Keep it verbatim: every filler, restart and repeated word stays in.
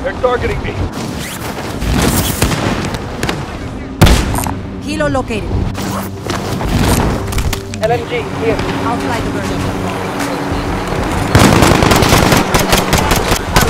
They're targeting me. Kilo located. L M G, here. I'll fly the version.